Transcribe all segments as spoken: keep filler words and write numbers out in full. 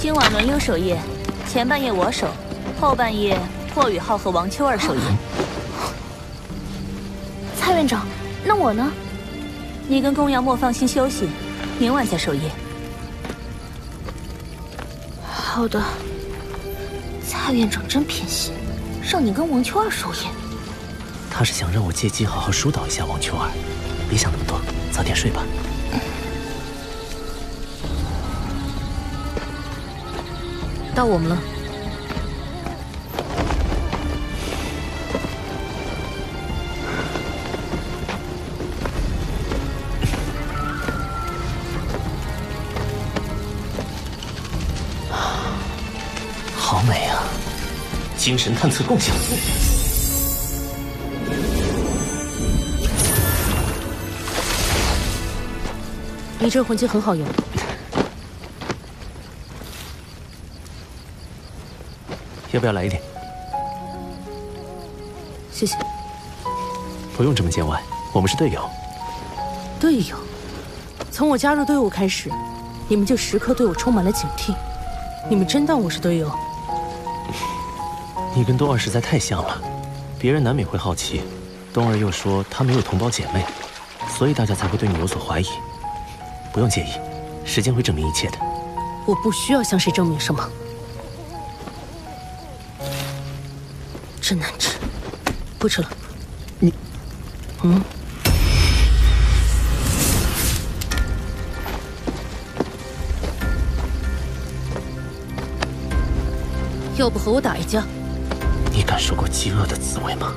今晚轮流守夜，前半夜我守，后半夜霍雨浩和王秋儿守夜。 蔡院长，那我呢？ 你跟宫瑶墨放心休息，明晚再守夜。 好的。蔡院长真偏心，让你跟王秋儿守夜。 他是想让我借机好好疏导一下王秋儿，别想那么多，早点睡吧。 到我们了。 好美啊！精神探测共享。 你这魂技很好用。 要不要来一点？ 谢谢。 不用这么见外，我们是队友。 队友？从我加入队伍开始，你们就时刻对我充满了警惕。你们真当我是队友？ 你跟冬儿实在太像了，别人难免会好奇。冬儿又说她没有同胞姐妹，所以大家才会对你有所怀疑。不用介意，时间会证明一切的。 我不需要向谁证明什么。真难吃，不吃了。 你， 嗯。要不和我打一架？ 你感受过饥饿的滋味吗？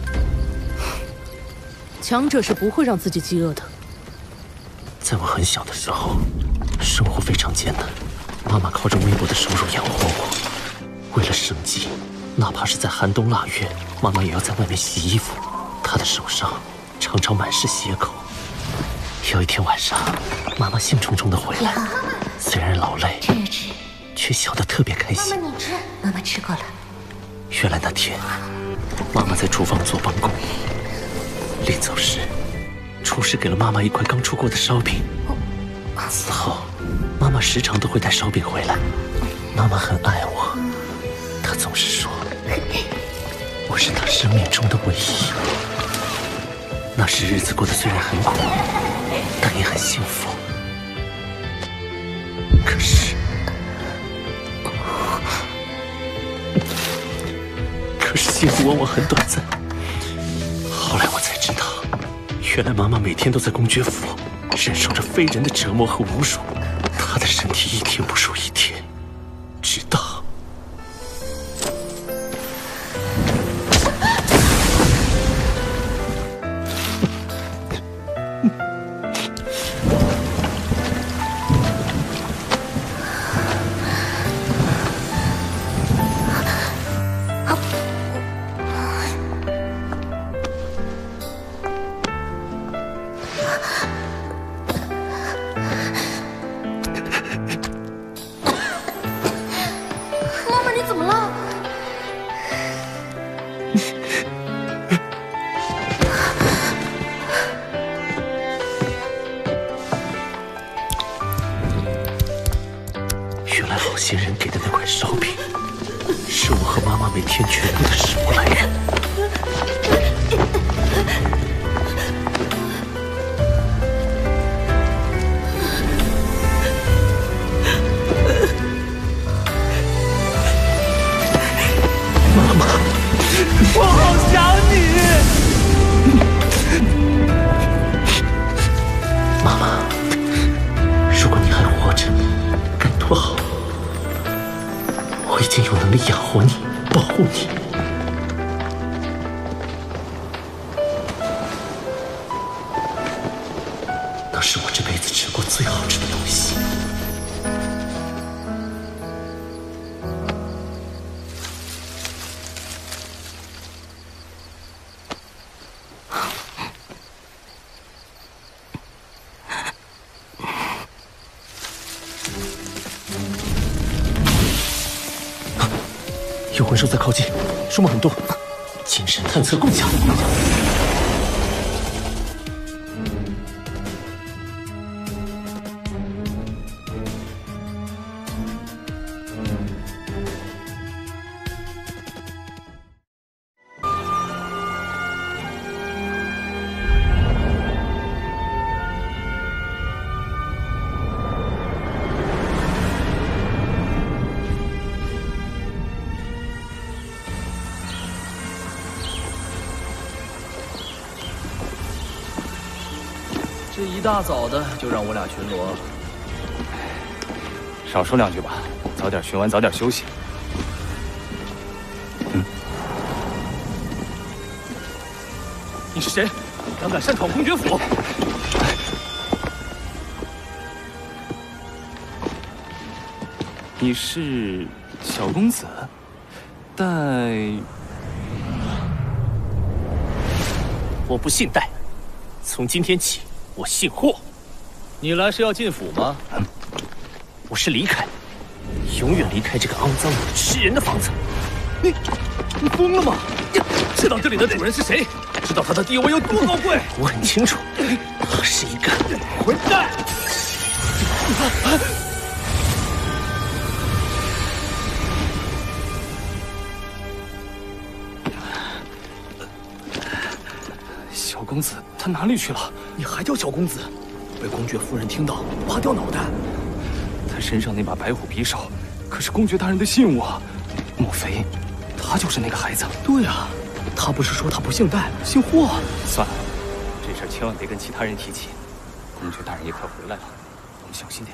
强者是不会让自己饥饿的。 在我很小的时候，生活非常艰难，妈妈靠着微薄的收入养活我。为了生计，哪怕是在寒冬腊月，妈妈也要在外面洗衣服。她的手上常常满是血口。有一天晚上，妈妈兴冲冲地回来，虽然劳累， 吃吃， 却笑得特别开心。 妈妈你吃，妈妈吃过了。 原来那天，妈妈在厨房做帮工，临走时，厨师给了妈妈一块刚出锅的烧饼。此后，妈妈时常都会带烧饼回来。妈妈很爱我，她总是说，我是她生命中的唯一。那时日子过得虽然很苦，但也很幸福。可是，可是幸福往往很短暂。后来我才知道，原来妈妈每天都在公爵府忍受着非人的折磨和侮辱，她的身体一天不如一天，直到……原来好心人给的那块烧饼，是我和妈妈每天全部的食物来源。妈妈，我好想你。妈妈，如果你还活着，该多好！我已经有能力养活你，保护你。那是我这辈子吃过最好吃的东西。有魂兽在靠近，数目很多。精神探测共享。 一大早的就让我俩巡逻， 少说两句吧，早点巡完，早点休息。嗯，你是谁？胆敢擅闯公爵府？你是小公子，戴…… 我不姓戴，从今天起我姓霍。 你来是要进府吗？ 嗯，我是离开，永远离开这个肮脏的吃人的房子。 你，你疯了吗？知道这里的主人是谁？知道他的地位有多高贵？ 我很清楚，他是一个混蛋！ 小公子他哪里去了？ 你还叫小公子？被公爵夫人听到，拔掉脑袋。 他身上那把白虎匕首，可是公爵大人的信物啊！莫非他就是那个孩子？ 对啊，他不是说他不姓戴，姓霍？ 算了，这事儿千万别跟其他人提起。公爵大人也快回来了，我们小心点。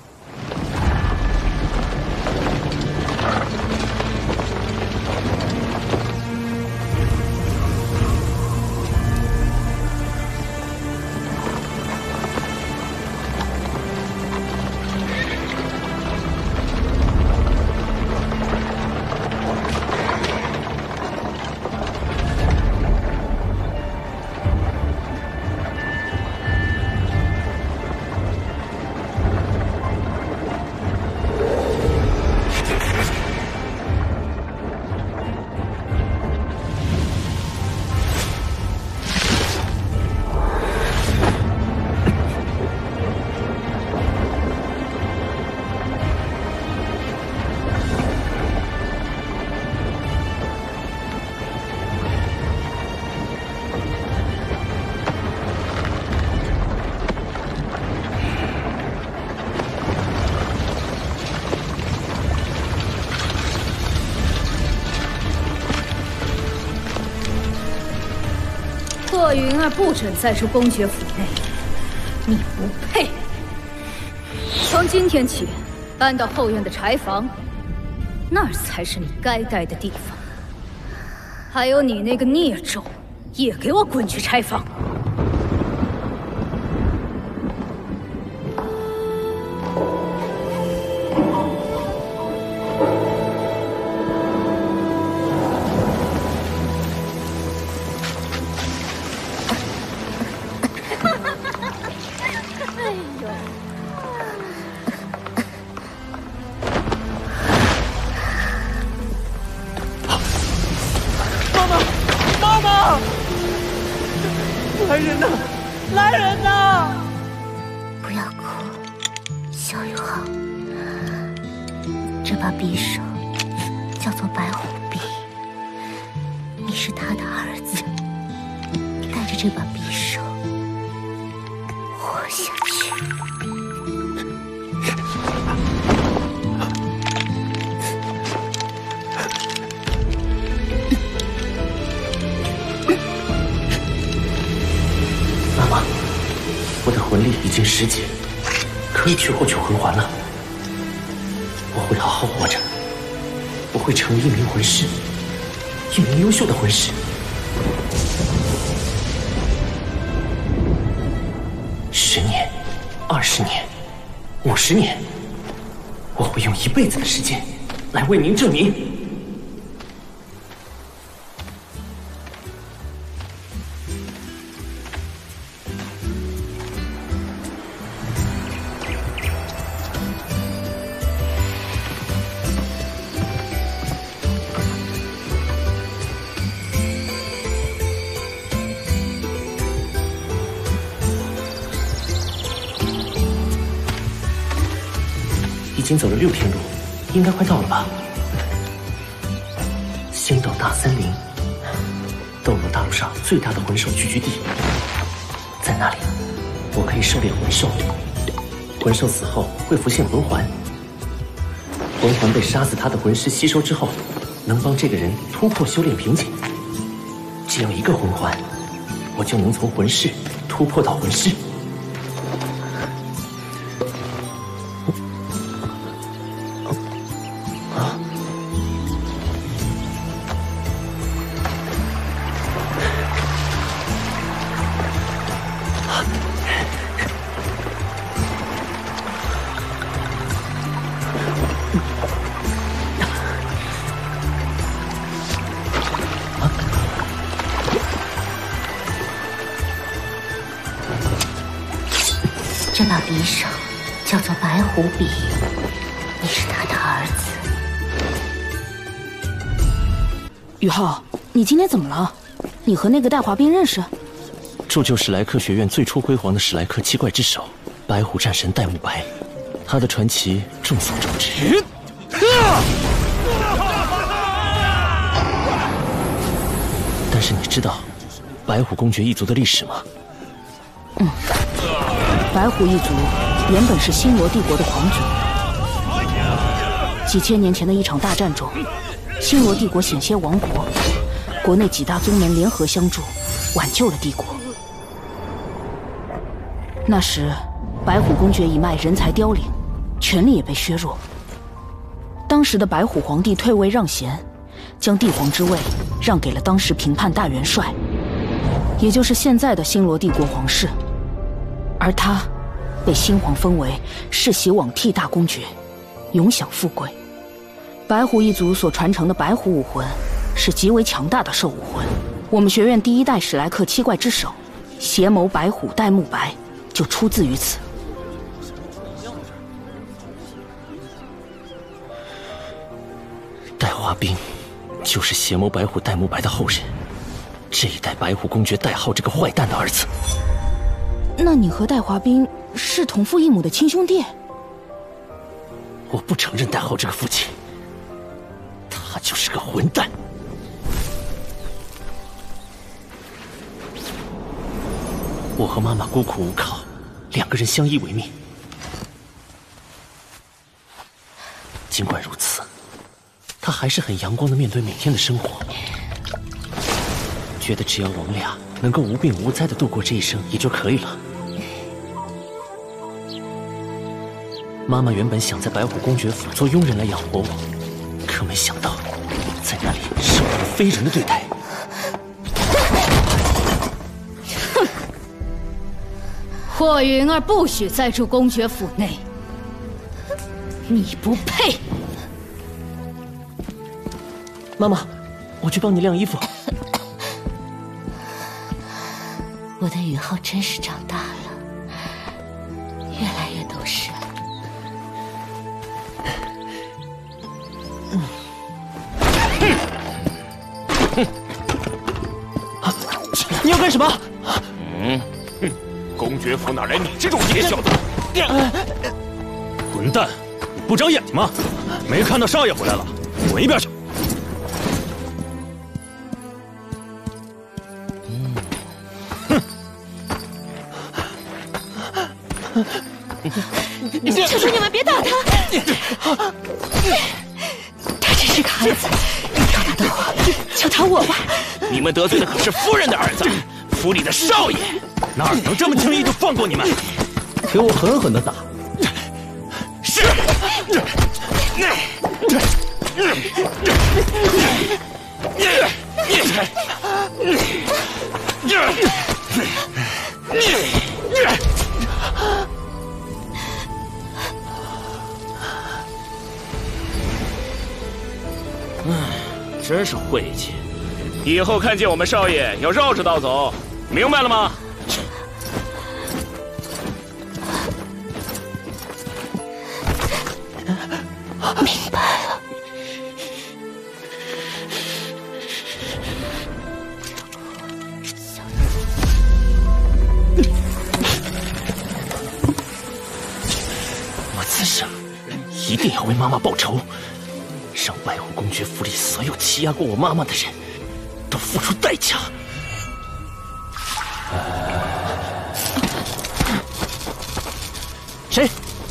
霍云儿不准再出公爵府内，你不配。从今天起，搬到后院的柴房，那儿才是你该待的地方。还有你那个孽种，也给我滚去柴房！ 来人呐！来人呐！ 不要哭，小友好。这把匕首叫做白虎匕，你是他的儿子，带着这把匕首活下去。 我的魂力已经十级，可以去获取魂环了。我会好好活着，我会成为一名魂师，一名优秀的魂师。十年、二十年、五十年，我会用一辈子的时间来为您证明。已经走了六天路，应该快到了吧？仙斗大森林，斗罗大陆上最大的魂兽聚居地，在那里，我可以狩猎魂兽。魂兽死后会浮现魂环，魂环被杀死他的魂师吸收之后，能帮这个人突破修炼瓶颈。只要一个魂环，我就能从魂师突破到魂师。 把匕首叫做白虎笔，你是他的儿子。 宇浩，你今天怎么了？你和那个戴华斌认识？ 铸就史莱克学院最初辉煌的史莱克七怪之首，白虎战神戴沐白，他的传奇众所周知。但是你知道白虎公爵一族的历史吗？ 嗯，白虎一族原本是星罗帝国的皇族。几千年前的一场大战中，星罗帝国险些亡国，国内几大宗门联合相助，挽救了帝国。那时，白虎公爵一脉人才凋零，权力也被削弱。当时的白虎皇帝退位让贤，将帝皇之位让给了当时平叛大元帅，也就是现在的星罗帝国皇室，而他被新皇封为世袭罔替大公爵，永享富贵。白虎一族所传承的白虎武魂是极为强大的兽武魂，我们学院第一代史莱克七怪之首邪眸白虎戴沐白就出自于此。 戴华斌就是邪眸白虎戴沐白的后人，这一代白虎公爵戴浩这个坏蛋的儿子。 那你和戴华斌是同父异母的亲兄弟？ 我不承认戴浩这个父亲，他就是个混蛋。我和妈妈孤苦无靠，两个人相依为命。尽管如此，他还是很阳光的面对每天的生活，觉得只要我们俩能够无病无灾的度过这一生也就可以了。妈妈原本想在白虎公爵府做佣人来养活我，可没想到在那里受到了非人的对待。 霍云儿不许再住公爵府内，你不配。 妈妈，我去帮你晾衣服。 我的宇浩真是长大了，越来越懂事了。 嗯嗯啊、你要干什么？ 嗯，哼，公爵府哪来你这种野小子？混蛋，你不长眼睛吗？没看到少爷回来了，滚一边去！ 求求你们别打他！他只是个孩子，要打的话就打我吧。 你们得罪的可是夫人的儿子，府里的少爷，哪能这么轻易就放过你们？ 给我狠狠的打！ 是。真是晦气！以后看见我们少爷要绕着道走，明白了吗？ 明白了。 我此生一定要为妈妈报仇。让白虎公爵府里所有欺压过我妈妈的人都付出代价。谁？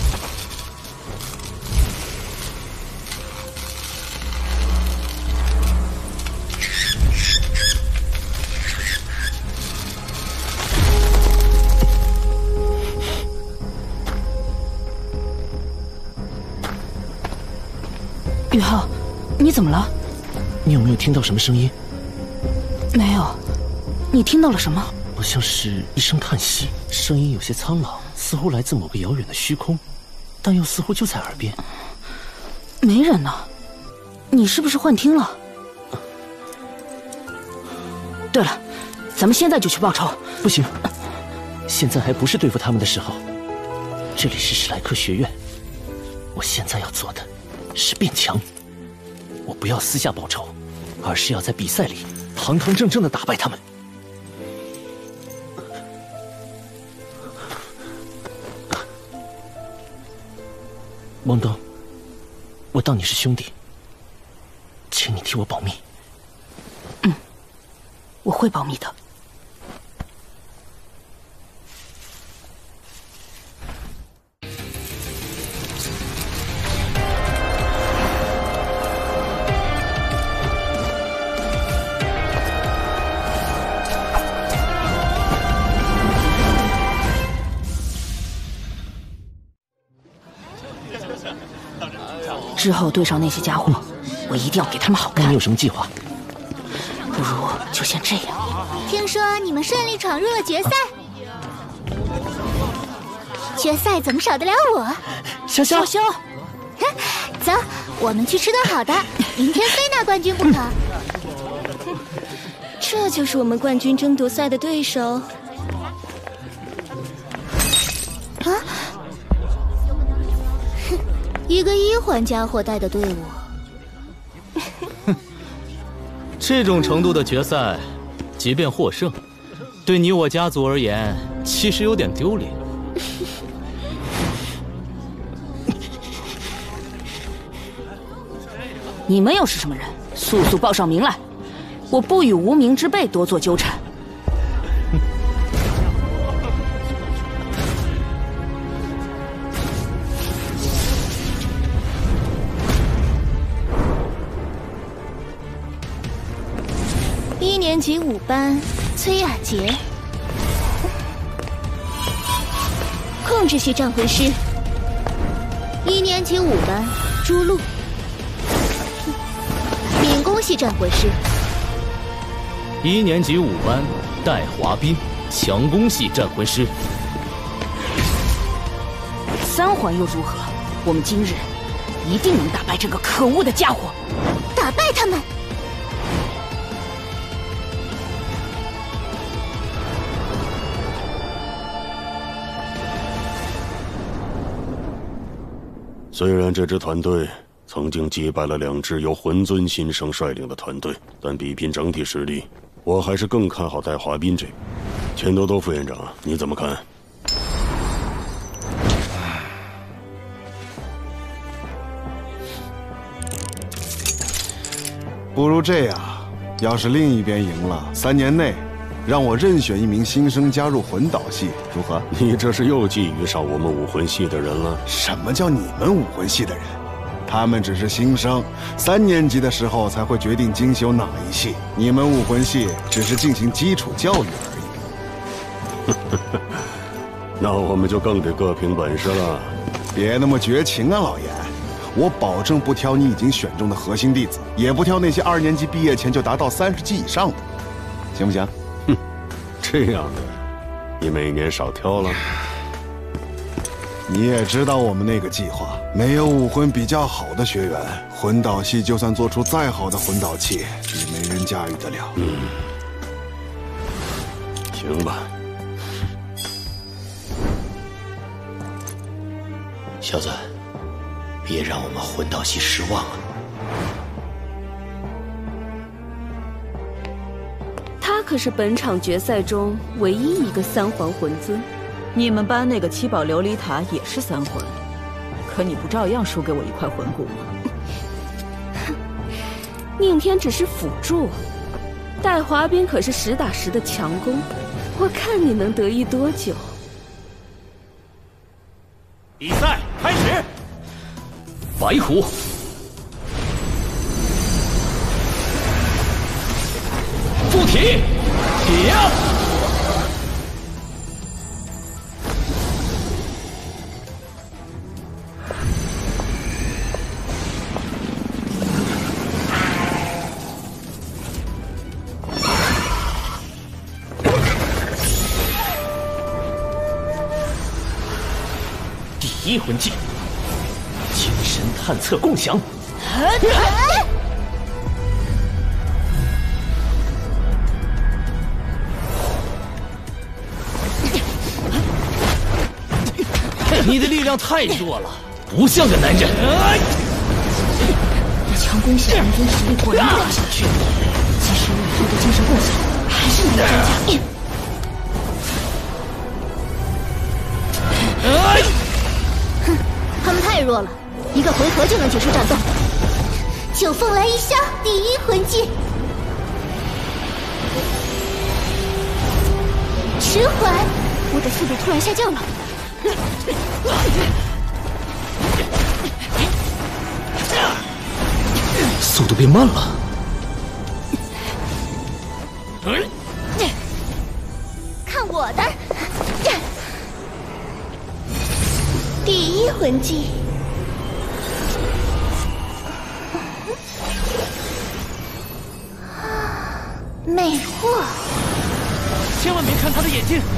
宇浩，你怎么了？ 你有没有听到什么声音？ 没有。你听到了什么？ 好像是一声叹息，声音有些苍老，似乎来自某个遥远的虚空，但又似乎就在耳边。 没人呢，你是不是幻听了？对了，咱们现在就去报仇。 不行，现在还不是对付他们的时候。 这里是史莱克学院，我现在要做的是变强。我不要私下报仇，而是要在比赛里堂堂正正的打败他们。汪东，我当你是兄弟，请你替我保密。 嗯，我会保密的。之后对上那些家伙，我一定要给他们好看。 那你有什么计划？ 不如就先这样。 听说你们顺利闯入了决赛，决赛怎么少得了我？ 潇潇， 潇潇， 走，我们去吃顿好的，明天非拿冠军不可。 这就是我们冠军争夺赛的对手。 啊！一个一环家伙带的队伍， 这种程度的决赛，即便获胜，对你我家族而言，其实有点丢脸。 你们又是什么人？速速报上名来！我不与无名之辈多做纠缠。 一年级五班崔雅洁，控制系战魂师。 一年级五班朱露，敏攻系战魂师。 一年级五班戴华斌，强攻系战魂师。 三环又如何？我们今日一定能打败这个可恶的家伙！ 打败他们！ 虽然这支团队曾经击败了两支由魂尊新生率领的团队，但比拼整体实力，我还是更看好戴华斌这边。钱多多副院长，你怎么看？ 不如这样，要是另一边赢了，三年内让我任选一名新生加入魂导系，如何？ 你这是又觊觎上我们武魂系的人了？ 什么叫你们武魂系的人？他们只是新生，三年级的时候才会决定精修哪一系。你们武魂系只是进行基础教育而已。 那我们就更得各凭本事了。 别那么绝情啊，老严！我保证不挑你已经选中的核心弟子，也不挑那些二年级毕业前就达到三十级以上的，行不行？ 哼，这样的，你每年少挑了。 你也知道我们那个计划，没有武魂比较好的学员，魂导系就算做出再好的魂导器，也没人驾驭得了。 嗯，行吧。 小子，别让我们魂导系失望啊！ 他可是本场决赛中唯一一个三环魂尊。 你们班那个七宝琉璃塔也是三魂，可你不照样输给我一块魂骨吗？ 宁天只是辅助，戴华斌可是实打实的强攻，我看你能得意多久。 比赛开始， 白虎，附体，铁。 第一魂技，精神探测共享。 你的力量太弱了，不像个男人。 强攻小人军实力果然不可小觑，即使有以后的精神共享，还是难以招架。哼，他们太弱了，一个回合就能结束战斗。九凤来一消，第一魂技。迟缓，我的速度突然下降了。 速度变慢了。 看我的！第一魂技。魅惑。 千万别看他的眼睛！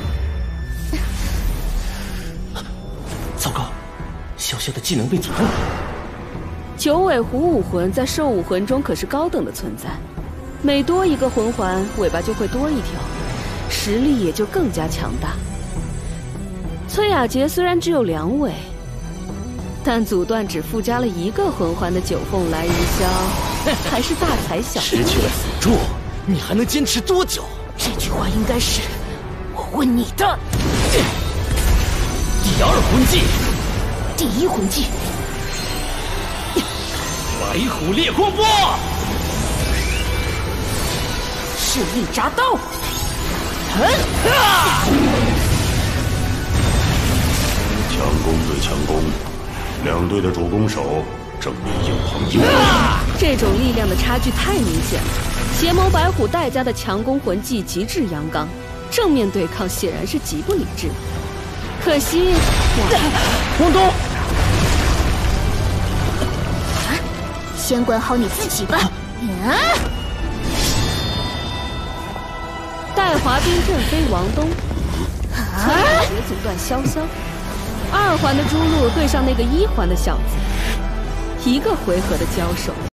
糟糕，小小的技能被阻断了。 九尾狐武魂在兽武魂中可是高等的存在，每多一个魂环，尾巴就会多一条，实力也就更加强大。崔雅洁虽然只有两尾，但阻断只附加了一个魂环的九凤来一消，还是大材小用。 失去了辅助，你还能坚持多久？ 这句话应该是我问你的。 第二魂技， 第一魂技。 白虎烈光波， 势力铡刀。 强攻对强攻，两队的主攻手正面硬碰硬。 这种力量的差距太明显了。邪眸白虎带家的强攻魂技极致阳刚，正面对抗显然是极不理智。可惜， 光东。 先管好你自己吧！啊！ 带滑冰震飞王东，崔雅洁阻断潇潇，二环的朱露对上那个一环的小子，一个回合的交手。